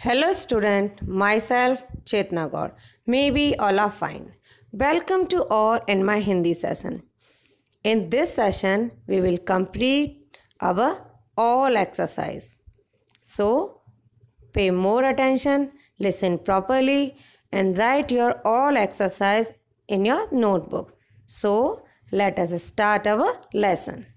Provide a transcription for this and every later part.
Hello student, myself Chetna Gaur. Maybe all are fine. Welcome to all in my Hindi session. In this session, we will complete our all exercise. So, pay more attention, listen properly and write your all exercise in your notebook. So, let us start our lesson.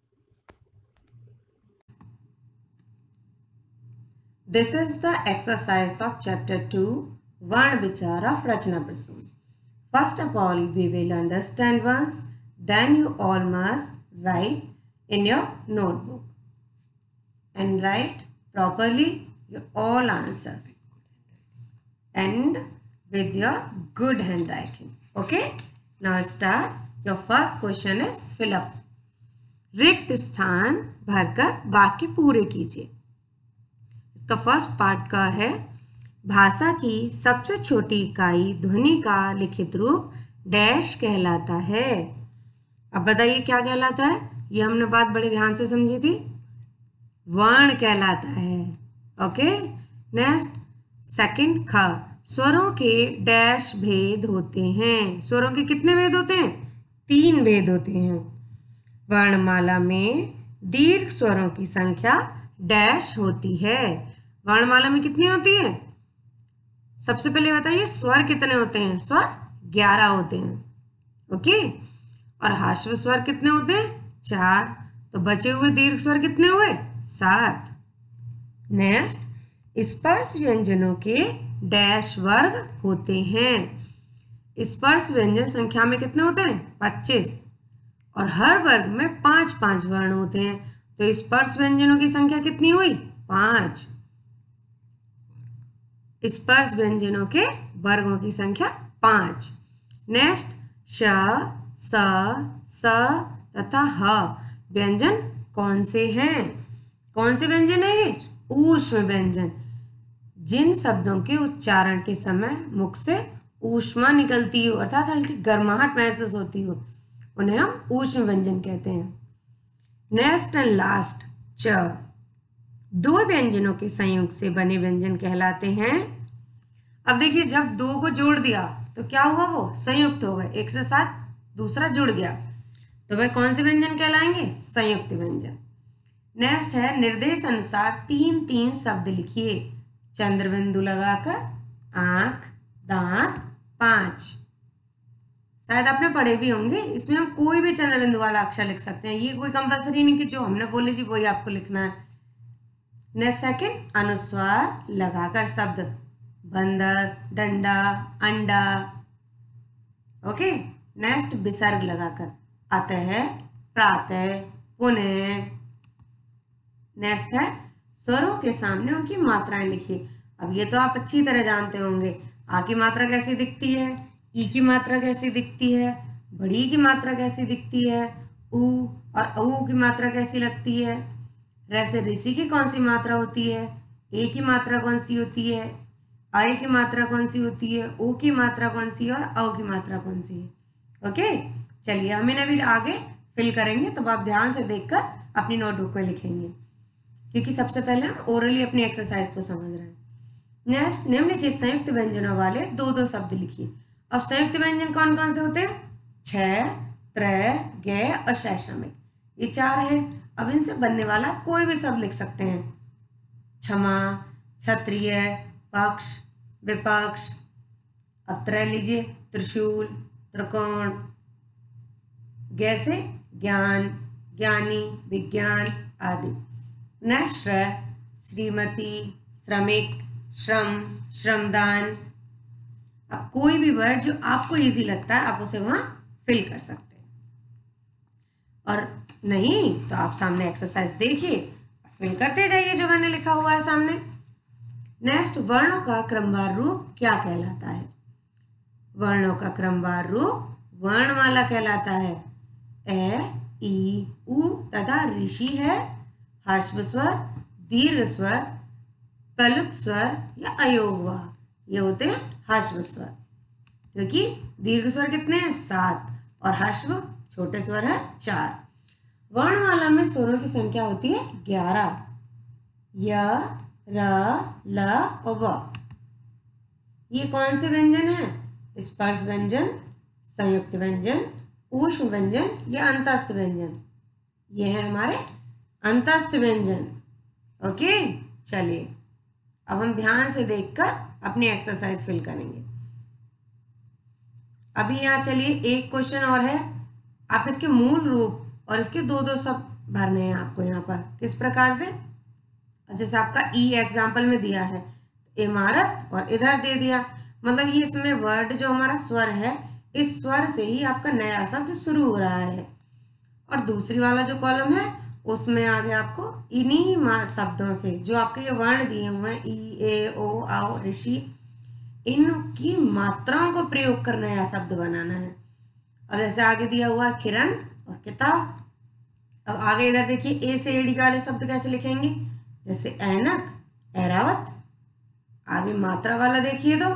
This is the exercise of chapter 2, Varn Vichar of Rachna Prasoon. First of all, we will understand once, then you all must write in your notebook and write properly your all answers and with your good handwriting. Okay? Now start. Your first question is fill up. रिक्त स्थान भरकर वाक्य पूरे कीजिए. इसका first part का है भाषा की सबसे छोटी इकाई ध्वनि का लिखित रूप डैश कहलाता है. अब बताइए क्या कहलाता है. ये हमने बात बड़े ध्यान से समझी थी. वर्ण कहलाता है. ओके. नेक्स्ट सेकंड ख. स्वरों के डैश भेद होते हैं. स्वरों के कितने भेद होते हैं. 3 भेद होते हैं. वर्णमाला में दीर्घ स्वरों की संख्या डैश होती है. वर्णमाला में कितनी होती है. सबसे पहले बताइए स्वर कितने होते हैं. स्वर 11 होते हैं. ओके. और हाश्व स्वर कितने होते हैं. 4. तो बचे हुए दीर्घ स्वर कितने हुए. 7. नेक्स्ट स्पर्श व्यंजनों के डैश वर्ग होते हैं. स्पर्श व्यंजन संख्या में कितने होते हैं. 25. और हर वर्ग में 5-5 वर्ण होते हैं. तो स्पर्श व्यंजनों की संख्या कितनी हुई. 5. स्पर्श व्यंजनों के वर्गों की संख्या 5. नेक्स्ट श, स, स तथा ह व्यंजन कौन से हैं. कौन से व्यंजन है ये. ऊष्म व्यंजन. जिन शब्दों के उच्चारण के समय मुख से ऊष्मा निकलती हो अर्थात हल्की गर्माहट महसूस होती हो उन्हें हम ऊष्म व्यंजन कहते हैं. नेक्स्ट एंड लास्ट च. 2 व्यंजनों के संयोग से बने व्यंजन कहलाते हैं. अब देखिए जब 2 को जोड़ दिया तो क्या हुआ. वो संयुक्त हो गए. एक से साथ दूसरा जुड़ गया तो वह कौन से व्यंजन कहलाएंगे. संयुक्त व्यंजन. नेक्स्ट है निर्देश अनुसार 3-3 शब्द लिखिए. चंद्रबिंदु लगाकर आंख, दांत, 5. शायद आपने पढ़े भी होंगे. इसमें हम कोई भी चंद्रबिंदु वाला अक्षर लिख सकते हैं. ये कोई कंपलसरी नहीं कि जो हमने बोले जी वही आपको लिखना है. नेक्स्ट सेकंड अनुस्वार लगाकर शब्द. बंदर, डंडा, अंडा. ओके. नेक्स्ट विसर्ग लगाकर अतः, प्रातः, पुनः. नेक्स्ट है स्वरों के सामने उनकी मात्राएं लिखिए. अब ये तो आप अच्छी तरह जानते होंगे. आ की मात्रा कैसी दिखती है. ई की मात्रा कैसी दिखती है. बड़ी की मात्रा कैसी दिखती है. ऊ और औ की मात्रा कैसी लगती है. रैसे ऋषि की कौन सी मात्रा होती है. ए की मात्रा कौन सी होती है. आय की मात्रा कौन सी होती है. ओ की मात्रा कौन सी है और औ की मात्रा कौन सी है. ओके. चलिए हम इन्हें भी आगे फिल करेंगे तब आप ध्यान से देखकर अपनी नोटबुक में लिखेंगे क्योंकि सबसे पहले हम ओरली अपनी एक्सरसाइज को समझ रहे हैं. नेक्स्ट निम्नलिखित संयुक्त व्यंजनों वाले 2-2 शब्द लिखिए. अब संयुक्त व्यंजन कौन कौन से होते हैं. छ, त्रय, गे और शैशमिक. ये 4 हैं. अब इनसे बनने वाला आप कोई भी शब्द लिख सकते हैं. क्षमा, क्षत्रिय, पक्ष, विपक्ष. अब त्रय लीजिए. त्रिशूल, त्रिकोण. गे से ज्ञान, ज्ञानी, विज्ञान आदि. नेक्स्ट श्रीमती, श्रमिक, श्रम, श्रमदान. अब कोई भी वर्ड जो आपको इजी लगता है आप उसे वहां फिल कर सकते हैं. और नहीं तो आप सामने एक्सरसाइज देखिए फिल करते जाइए जो मैंने लिखा हुआ है सामने. नेक्स्ट वर्णों का क्रमवार रूप क्या कहलाता है. वर्णों का क्रमवार रूप वर्णमाला कहलाता है. ए, ई, उ तथा ऋषि है हाश्व स्वर, दीर्घ स्वर, प्लुत स्वर या अयोगवाह. ये होते हैं हाश्व स्वर क्योंकि दीर्घ स्वर कितने हैं 7 और हाश्व छोटे स्वर है 4. वर्णमाला में स्वरों की संख्या होती है 11. य, र, ल और व। ये कौन से व्यंजन है? स्पर्श व्यंजन, संयुक्त व्यंजन, ऊष्म व्यंजन या अंतस्थ व्यंजन? ये है हमारे अंतस्थ व्यंजन। ओके, चलिए अब हम ध्यान से देखकर अपनी एक्सरसाइज फिल करेंगे। अभी यहाँ चलिए एक क्वेश्चन और है, आप इसके मूल रूप और इसके दो दो शब्द भरने हैं आपको यहाँ पर। किस प्रकार से? जैसे आपका ई एग्जाम्पल में दिया है इमारत और इधर दे दिया, मतलब ये इसमें वर्ड जो हमारा स्वर है, इस स्वर से ही आपका नया शब्द शुरू हो रहा है। और दूसरी वाला जो कॉलम है उसमें आगे आपको इन्हीं शब्दों से जो आपके ये वर्ण दिए हुए हैं ई, ए, ओ, आओ, ऋषि, इनकी मात्राओं को प्रयोग कर नया शब्द बनाना है। अब जैसे आगे दिया हुआ है किरण और किताब। अब आगे इधर देखिए ए से एडी वाले शब्द कैसे लिखेंगे? जैसे ऐनक, ऐरावत। आगे मात्रा वाला देखिए तो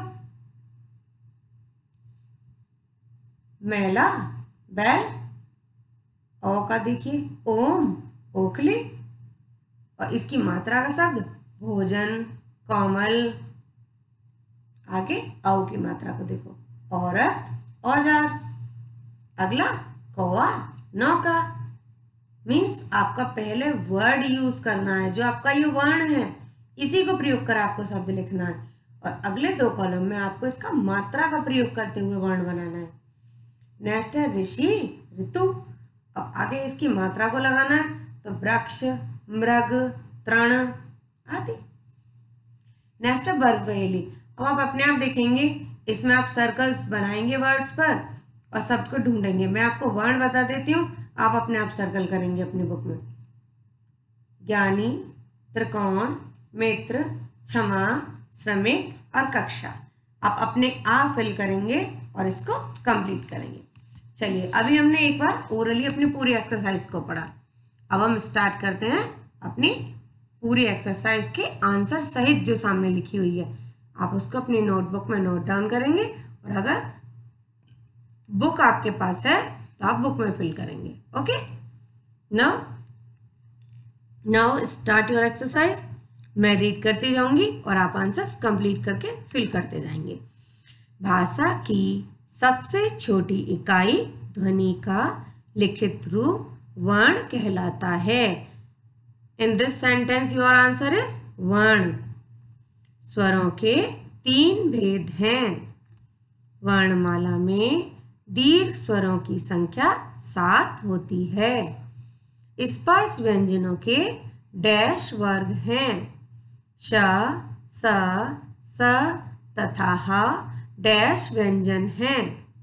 मेला, बैल। ओ का देखिए ओम, ओखली। और इसकी मात्रा का शब्द भोजन, कोमल। आगे औ की मात्रा को देखो, औरत, औजार। अगला कौवा, नौका। मीन्स आपका पहले वर्ड यूज करना है, जो आपका ये वर्ण है इसी को प्रयोग कर आपको शब्द लिखना है, और अगले दो कॉलम में आपको इसका मात्रा का प्रयोग करते हुए वर्ण बनाना है। नेक्स्ट है ऋषि, ऋतु। अब आगे इसकी मात्रा को लगाना है तो वृक्ष, मृग, तृण आदि। नेक्स्ट है वर्ग पहेली। अब आप अपने आप देखेंगे, इसमें आप सर्कल्स बनाएंगे वर्ड्स पर और शब्द को ढूंढेंगे। मैं आपको वर्ण बता देती हूँ, आप अपने आप सर्कल करेंगे अपनी बुक में। ज्ञानी, त्रिकोण, मित्र, क्षमा, श्रमिक और कक्षा। आप अपने आप फिल करेंगे और इसको कंप्लीट करेंगे। चलिए अभी हमने एक बार ओरली अपनी पूरी एक्सरसाइज को पढ़ा। अब हम स्टार्ट करते हैं अपनी पूरी एक्सरसाइज के आंसर सहित जो सामने लिखी हुई है। आप उसको अपनी नोटबुक में नोट डाउन करेंगे, और अगर बुक आपके पास है तो आप बुक में फिल करेंगे। Okay, now start your exercise. मैं रीड करती जाऊंगी और आप आंसर्स कंप्लीट करके फिल करते जाएंगे। भाषा की सबसे छोटी इकाई ध्वनि का लिखित रूप वर्ण कहलाता है। In this sentence your answer is वर्ण। स्वरों के 3 भेद हैं। वर्णमाला में दीर्घ स्वरों की संख्या 7 होती है। स्पर्श व्यंजनों के डैश वर्ग हैं। श, स, स तथा ह डैश व्यंजन हैं।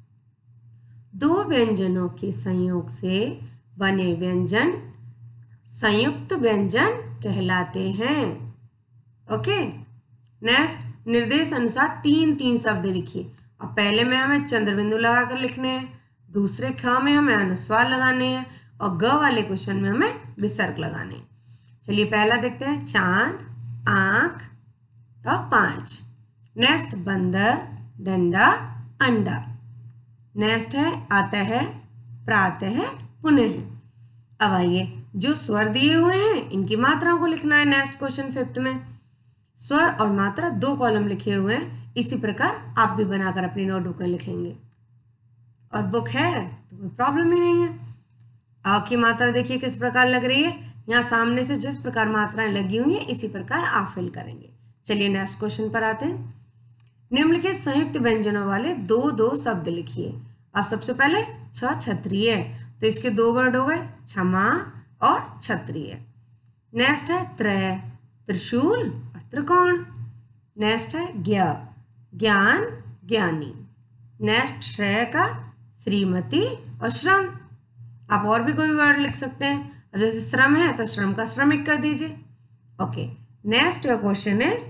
2 व्यंजनों के संयोग से बने व्यंजन संयुक्त व्यंजन कहलाते हैं। ओके, नेक्स्ट निर्देश अनुसार 3 शब्द लिखिए। अब पहले में हमें चंद्रबिंदु लगाकर लिखने हैं, दूसरे ख में हमें अनुस्वार लगाने हैं, और ग वाले क्वेश्चन में हमें विसर्ग लगाने हैं। चलिए पहला देखते हैं, चांद, आंख और 5। नेक्स्ट बंदर, डंडा, अंडा। नेक्स्ट है अतः, प्रातः, पुनः। अब आइए जो स्वर दिए हुए हैं इनकी मात्राओं को लिखना है। नेक्स्ट क्वेश्चन 5th में स्वर और मात्रा 2 कॉलम लिखे हुए हैं। इसी प्रकार आप भी बनाकर अपनी नोटबुक में लिखेंगे, और बुक है तो कोई प्रॉब्लम ही नहीं है। आ की मात्रा देखिए किस प्रकार लग रही है, यहाँ सामने से जिस प्रकार मात्राएं लगी हुई हैं इसी प्रकार आप फिल करेंगे। चलिए नेक्स्ट क्वेश्चन पर आते हैं। निम्नलिखित संयुक्त व्यंजनों वाले 2 शब्द लिखिए। अब सबसे पहले क्षत्रिय, तो इसके 2 वर्ड हो गए, क्षमा और क्षत्रिय। नेक्स्ट है त्रय, त्रिशूल और त्रिकोण। नेक्स्ट है ज्ञान, ज्ञानी। नेक्स्ट श्रेय का श्रीमती और श्रम। आप और भी कोई वर्ड लिख सकते हैं। अब जैसे श्रम है तो श्रम का श्रमिक कर दीजिए। Okay, next your question is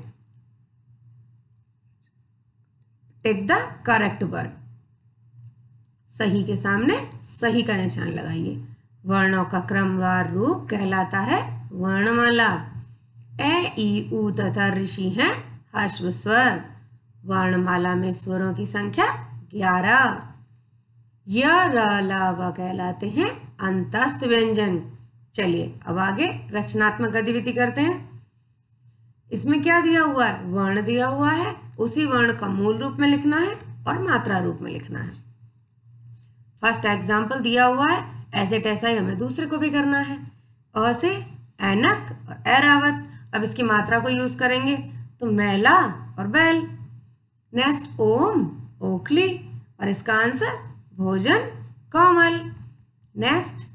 take the correct word. सही के सामने सही का निशान लगाइए। वर्णों का क्रमवार रूप कहलाता है वर्णमाला। ए, ई, उ तथा ऋषि हैं ह्रस्व स्वर। वर्णमाला में स्वरों की संख्या 11। य, र, ल, व कहलाते हैं अंतस्थ व्यंजन। चलिए अब आगे रचनात्मक गतिविधि करते हैं। इसमें क्या दिया हुआ है, वर्ण दिया हुआ है, उसी वर्ण का मूल रूप में लिखना है और मात्रा रूप में लिखना है। फर्स्ट एग्जाम्पल दिया हुआ है, ऐसे तैसा ही हमें दूसरे को भी करना है। अ से ऐनक और ऐरावत। अब इसकी मात्रा को यूज करेंगे तो मैला और बैल। नेक्स्ट ओम ओखली और इसका आंसर भोजन कोमल। नेक्स्ट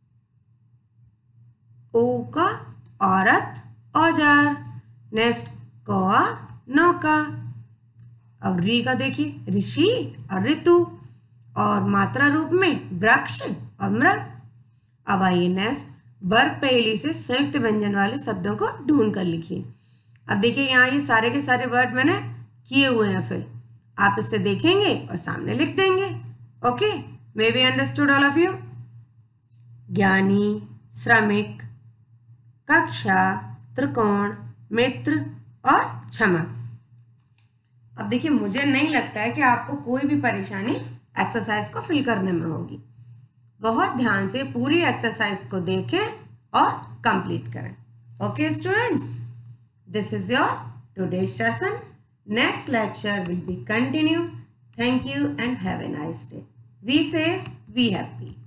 ओ का औरत औजार। नेक्स्ट कौआ नौका। अब री का देखिए ऋषि और ऋतु और मात्रा रूप में वृक्ष और मृग। अब आइए नेक्स्ट वर्ग पहेली से संयुक्त व्यंजन वाले शब्दों को ढूंढ कर लिखिए। अब देखिए यहाँ ये सारे के सारे वर्ड मैंने किए हुए हैं, फिर आप इससे देखेंगे और सामने लिख देंगे। Okay, maybe understood all of you. ज्ञानी, श्रमिक, कक्षा, त्रिकोण, मित्र और क्षमा। अब देखिए मुझे नहीं लगता है कि आपको कोई भी परेशानी एक्सरसाइज को फिल करने में होगी। बहुत ध्यान से पूरी एक्सरसाइज को देखें और कंप्लीट करें। Okay students, this is your today's session. Next lecture will be continued. Thank you and have a nice day. Be safe, be happy.